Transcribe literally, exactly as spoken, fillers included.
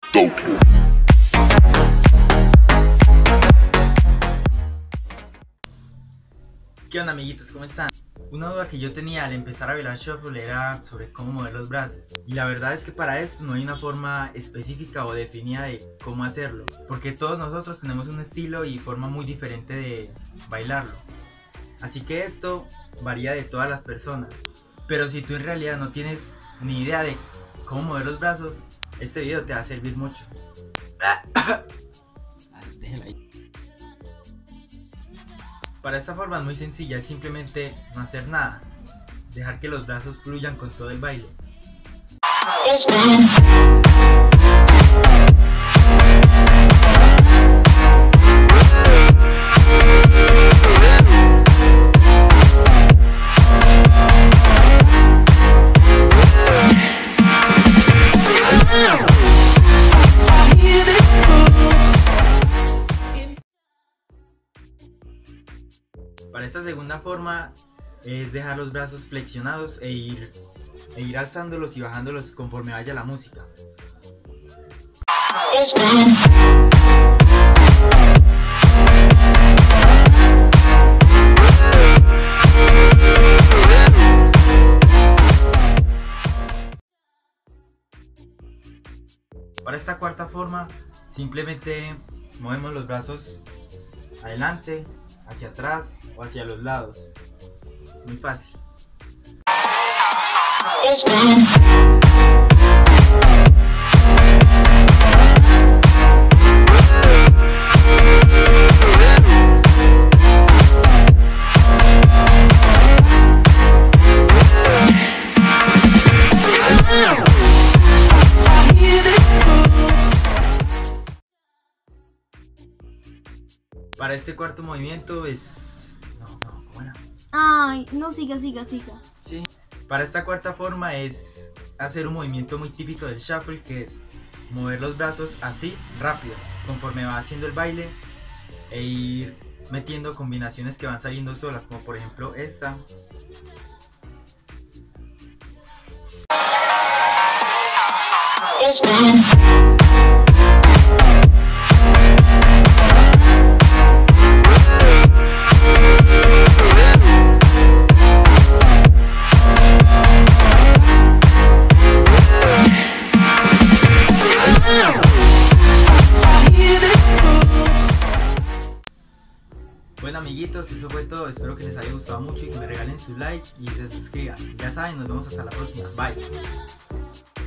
¿Qué onda, amiguitos? ¿Cómo están? Una duda que yo tenía al empezar a bailar shuffle era sobre cómo mover los brazos, y la verdad es que para esto no hay una forma específica o definida de cómo hacerlo, porque todos nosotros tenemos un estilo y forma muy diferente de bailarlo, así que esto varía de todas las personas. Pero si tú en realidad no tienes ni idea de cómo mover los brazos, este video te va a servir mucho. Déjala ahí. Para esta forma es muy sencilla, es simplemente no hacer nada, dejar que los brazos fluyan con todo el baile. Para esta segunda forma es dejar los brazos flexionados e ir, e ir alzándolos y bajándolos conforme vaya la música. Para esta cuarta forma simplemente movemos los brazos adelante, hacia atrás o hacia los lados. Muy fácil. Para este cuarto movimiento es... No, no, ¿cómo era? Ay, no, siga, siga, siga. Sí. Para esta cuarta forma es hacer un movimiento muy típico del shuffle, que es mover los brazos así, rápido, conforme va haciendo el baile, e ir metiendo combinaciones que van saliendo solas, como por ejemplo esta. Bueno, amiguitos, eso fue todo, espero que les haya gustado mucho y que me regalen su like y se suscriban. Ya saben, nos vemos hasta la próxima, bye.